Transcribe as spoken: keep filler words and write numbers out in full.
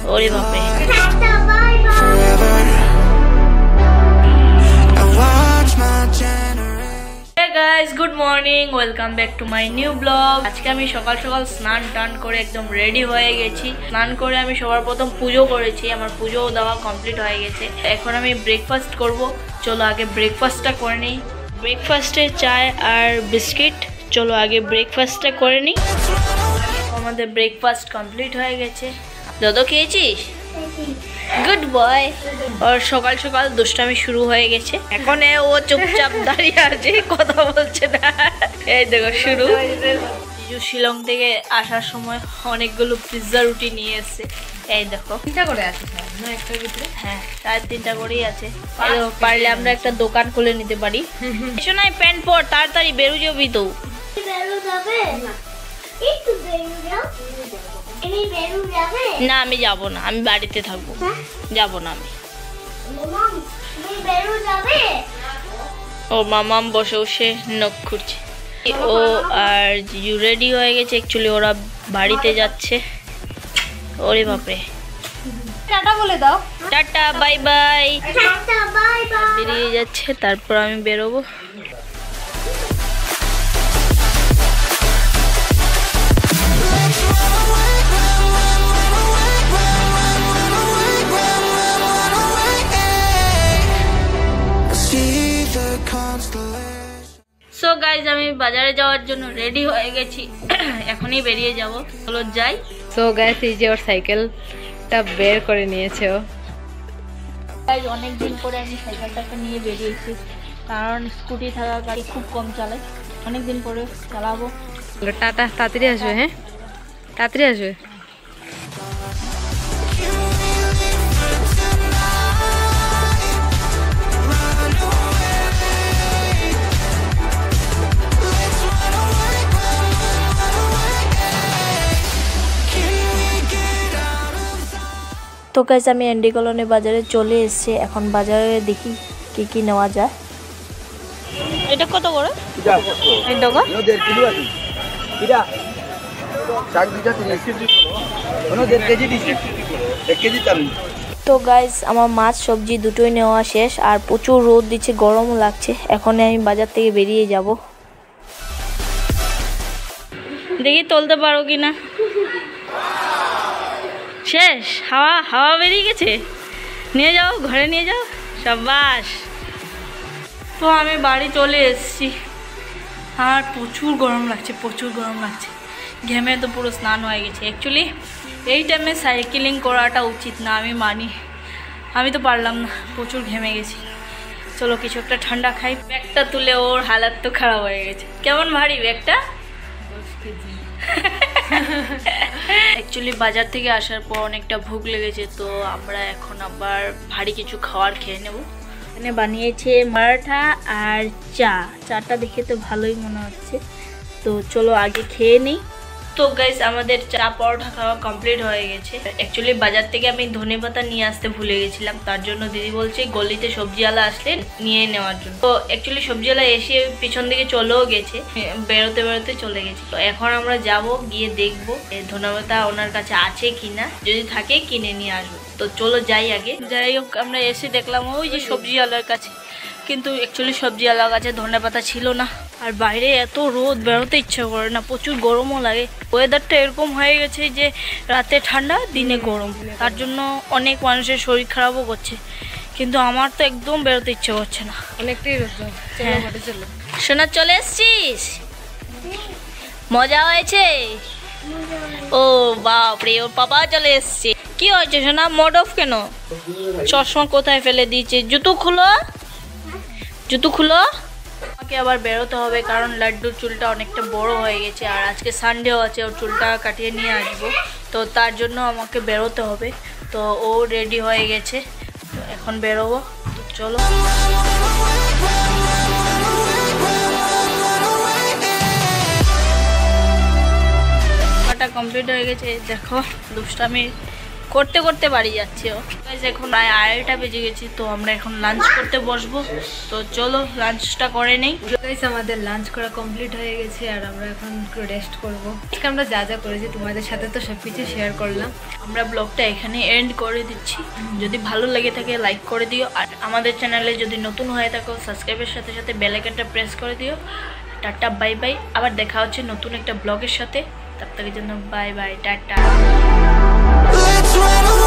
ওরে বাপরে। Guys good morning, welcome back to my new blog. আজকে আমি সকাল সকাল স্নান টান করে একদম রেডি হয়ে গেছি। স্নান করে আমি সবার প্রথম পুজো করেছি, আমার পুজো দেওয়া কমপ্লিট হয়ে গেছে। এখন আমি ব্রেকফাস্ট করব, চলো আগে ব্রেকফাস্টটা করে নিই। ব্রেকফাস্টে চায় আর বিস্কিট, চলো আগে ব্রেকফাস্টটা করে নিই। আমাদের ব্রেকফাস্ট কমপ্লিট হয়ে গেছে। দাদা খেয়েছিস? Good boy. আর সকাল সকাল দুষ্টামি শুরু হয়ে গেছে। এখন ও চুপচাপ দাঁড়িয়ে আছে, কথা বলছে না। এই দেখো শুরু। শিলং থেকে আসার সময় অনেকগুলো পিৎজা রুটি নিয়ে এসছে। এই দেখো তিনটা করে আছে, হ্যাঁ সাড়ে তিনটা করেই আছে। পারলে আমরা একটা দোকান খুলে নিতে পারি। এসো না, প্যান্ট পর, তাড়াতাড়ি বেরো যাবি তো। না আমি যাব না, আমি বাড়িতে থাকবো, যাব না আমি। ও মামাম বসে বসে নখ খুঁড়ছে। ও আর জিজু রেডি হয়ে গেছে, অ্যাকচুয়ালি ওরা বাড়িতে যাচ্ছে। ওরে বাপরে, টাটা বলে দাও। Tata bye bye. বেরিয়ে যাচ্ছে, তারপর আমি বেরোবো। সো গাইজ আমি বাজারে যাওয়ার জন্য রেডি হয়ে গেছি, এখনই বেরিয়ে যাব, চলো যাই। সো গাইজ এই যে ওর সাইকেলটা বের করে নিয়েছে ও। গাইজ অনেকদিন পরে আমি সাইকেলটাকে নিয়ে বেরিয়েছি, কারণ স্কুটি থাকার গাড়ি খুব কম চালাই, অনেকদিন পরে চালাবো। টাটা, তাড়াতাড়ি আসবে। হ্যাঁ তাড়াতাড়ি আসবে। তো গাইস আমি এন্ডি কলোনি বাজারে চলে এসেছি। এখন বাজারে দেখি কি কি নেওয়া যায়। এটা কত করে? এই টাকা দেড় কিলো আছে। এটা শাক দিটা তিরিশ কেজি কোনো দেড় কেজি দিছি, এক কেজি তার। তো গাইস আমার মাছ সবজি দুটোই নেওয়া শেষ, আর প্রচুর রোদ দিচ্ছে, গরমও লাগছে। এখন আমি বাজার থেকে বেরিয়ে যাব, দেখি তুলতে পারো কিনা। শেষ, হাওয়া হাওয়া বেরিয়ে গেছে। নিয়ে যাও, ঘরে নিয়ে যাও, সাবাস। তো আমি বাড়ি চলে এসেছি, আর প্রচুর গরম লাগছে, প্রচুর গরম লাগছে। ঘেমে তো পুরো স্নান হয়ে গেছে। অ্যাকচুয়ালি এই টাইমে সাইকেলিং করাটা উচিত না, আমি মানি, আমি তো পারলাম না, প্রচুর ঘেমে গেছি। চলো কিছু একটা ঠান্ডা খাই। ব্যাগটা তুলে ওর হালাত তো খারাপ হয়ে গেছে। কেমন ভারী ব্যাগটা? অ্যাকচুয়ালি বাজার থেকে আসার পর অনেকটা ভুক লেগেছে, তো আমরা এখন আবার ভারী কিছু খাবার খেয়ে নেব। এখানে বানিয়েছে মারাঠা আর চা। চাটা দেখে তো ভালোই মনে হচ্ছে, তো চলো আগে খেয়ে নিই। তো গাইস আমাদের চা পরোটা খাওয়া কমপ্লিট হয়ে গেছে। অ্যাকচুয়ালি বাজার থেকে আমি ধনেপাতা নিয়ে আসতে ভুলে গেছিলাম, তার জন্য দিদি বলছে গলিতে সবজিওয়ালা আসলে নিয়ে নেওয়ার জন্য। তো অ্যাকচুয়ালি সবজিওয়ালা এসে পিছন দিকে চলেও গেছে, বেরোতে বেরোতে চলে গেছে। তো এখন আমরা যাব, গিয়ে দেখবো ধনেপাতা ওনার কাছে আছে কিনা, যদি থাকে কিনে নিয়ে আসবো। তো চলো যাই আগে। যাই হোক আমরা এসে দেখলাম ওই যে সবজিওয়ালার কাছে, কিন্তু অ্যাকচুয়ালি সবজিওয়ালার কাছে ধনেপাতা ছিল না। আর বাইরে এত রোদ, বেরোতে ইচ্ছা করে না, প্রচুর গরমও লাগে। ওয়েদারটা এরকম হয়ে গেছে যে রাতে ঠান্ডা, দিনে গরম, তার জন্য অনেক মানুষের শরীর খারাপও করছে। কিন্তু আমার তো একদম বেরোতে ইচ্ছে করছে না, অনেকটাই রোদ। হ্যাঁ সোনা চলে এসছিস? মজা হয়েছে? ও বাপরে, ওর পাপা চলে এসছে। কি হয়েছে সোনা, মোড অফ কেন? চশমা কোথায় ফেলে দিয়েছে? জুতো খুলো, জুতো খুলো। আমাকে আবার বেরোতে হবে, কারণ লাড্ডুর চুলটা অনেকটা বড় হয়ে গেছে, আর আজকে সানডেও আছে, ওর চুলটা কাটিয়ে নিয়ে আসবো। তো তার জন্য আমাকে বেরোতে হবে। তো ও রেডি হয়ে গেছে, তো এখন বেরোবো। তো চলো। কমপ্লিট হয়ে গেছে। দেখো দুষ্টামি করতে করতে বাড়ি যাচ্ছে ও। এখন প্রায় আড়াইটা বেজে গেছে, তো আমরা এখন লাঞ্চ করতে বসবো। তো চলো লাঞ্চটা করে নেই। গাইস আমাদের লাঞ্চ করা কমপ্লিট হয়ে গেছে আর আমরা এখন একটু রেস্ট করব। আজকে আমরা যা যা করেছি তোমাদের সাথে তো সব কিছু শেয়ার করলাম। আমরা ব্লগটা এখানে এন্ড করে দিচ্ছি। যদি ভালো লেগে থাকে লাইক করে দিও, আর আমাদের চ্যানেলে যদি নতুন হয়ে থাকো সাবস্ক্রাইবের সাথে সাথে বেল আইকনটা প্রেস করে দিও। টাটা বাই বাই, আবার দেখা হচ্ছে নতুন একটা ব্লগের সাথে। তব তকের জন্য বাই বাই, টাটা।